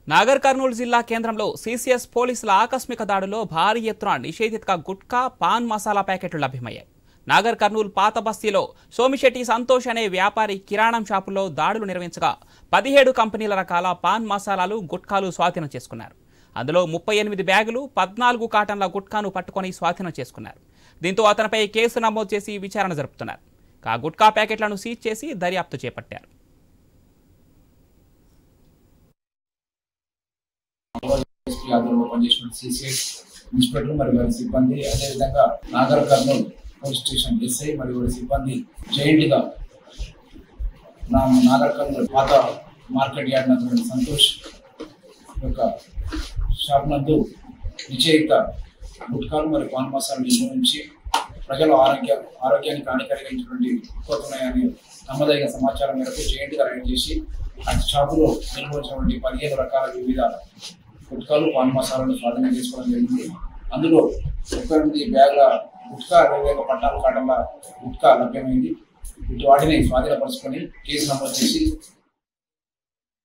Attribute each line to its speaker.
Speaker 1: నాగర్ కర్నూలు జిల్లా కేంద్రంలో సిసిఎస్ పోలీసుల ఆకస్మిక దాడిలో భారీ ఎత్తున నిషేధిత గుట్కా పాన్ మసాలా ప్యాకెట్లు లభ్యమయ్యాయి. నాగర్ కర్నూలు పాత బస్తీలో సోమిశెట్టి సంతోష్ అనే వ్యాపారి కిరాణం షాపులో దాడులు నిర్వహించగా 17 కంపెనీల రకాల పాన్ మసాలాలు గుట్కాలు స్వాధీనం చేసుకున్నారు. అందులో 38 బ్యాగులు 14 కాటన్ల గుట్కాను పట్టుకొని స్వాధీనం చేసుకున్నారు. దీంతో అతనిపై కేసు నమోదు చేసి విచారణ జరుపుతున్నారు. గుట్కా ప్యాకెట్లను సీజ్ చేసి దర్యాప్తు చేపట్టారు.
Speaker 2: ఇన్స్పెక్టర్ మరియు వారి సిబ్బంది, అదేవిధంగా Nagar Kurnool police station SI మరియు వారి సిబ్బంది జైంట్గా నాగర్ కర్నూలు పాత మార్కెట్ యార్డ్ నందు సంతోష్ యొక్క షాప్ నందు నిషేధిత గుట్కాలు మరియు పాన్ మసాలా నిర్వహించి ప్రజల ఆరోగ్యానికి హానికరిగించినటువంటి ఉత్పత్తున్నాయని నమ్మదగిన సమాచారం మేరకు జైంట్గా రైడ్ చేసి ఆ షాపులో నిర్వహించినటువంటి 15 రకాల వివిధ గుట్కాలు పాన్ మసాలాను స్వాధీనం చేసుకోవడం జరిగింది. అందులో 38 బ్యాగుల గుట్కా, 20 14 కాటన్ల గుట్కా లభ్యమైంది. వాటిని స్వాధీనపరుచుకొని కేసు నమోదు చేసి